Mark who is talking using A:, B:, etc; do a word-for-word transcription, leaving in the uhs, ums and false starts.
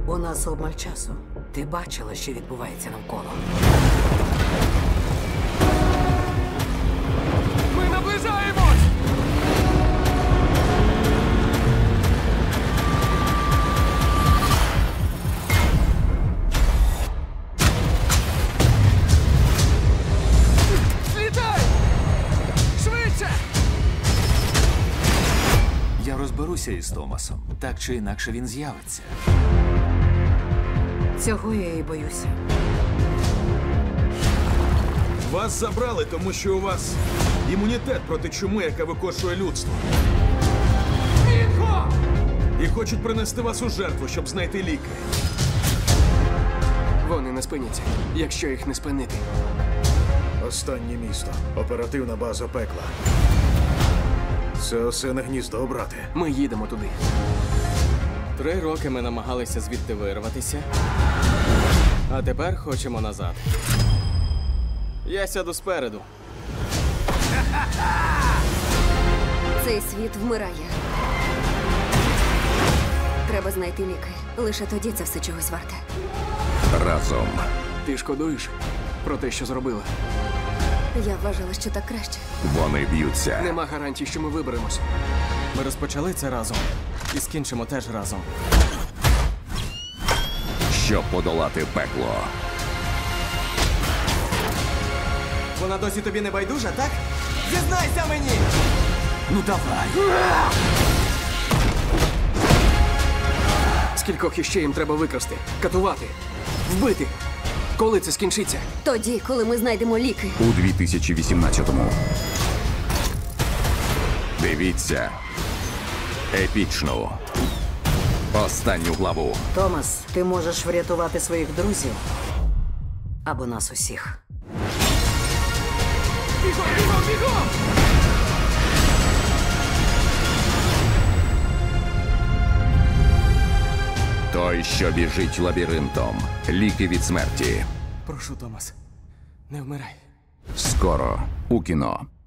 A: У нас обмаль часу. Ти бачила, що відбувається навколо.
B: Ми наближаємось! Злітай! Швидше!
C: Я розберуся із Томасом. Так чи інакше він з'явиться.
A: Цього я і боюся.
D: Вас забрали, тому що у вас імунітет проти чуми, яка викошує людство.
B: Інго!
D: І хочуть принести вас у жертву, щоб знайти ліки.
B: Вони не спиняться, якщо їх не спинити.
D: Останнє місто. Оперативна база пекла. Це осине гніздо, брате.
B: Ми їдемо туди. Три роки ми намагалися звідти вирватися, а тепер хочемо назад. Я сяду спереду.
E: Цей світ вмирає. Треба знайти ліки. Лише тоді це все чогось варте.
F: Разом.
B: Ти шкодуєш про те, що зробила?
E: Я вважала, що так краще.
F: Вони б'ються.
B: Нема гарантій, що ми виберемось. Ми розпочали це разом і скінчимо теж разом.
F: Щоб подолати пекло.
B: Вона досі тобі не байдужа, так? Зізнайся мені! Ну давай! Скількох іще їм треба викрасти, катувати, вбити? Коли це скінчиться?
E: Тоді, коли ми знайдемо ліки.
F: У дві тисячі вісімнадцятому. Дивіться епічну останню главу.
A: Томас, ти можеш врятувати своїх друзів або нас усіх.
B: Бігом, бігом, бігом!
F: Той, що біжить лабіринтом. Ліки від смерті.
B: Прошу, Томас, не вмирай.
F: Скоро у кіно.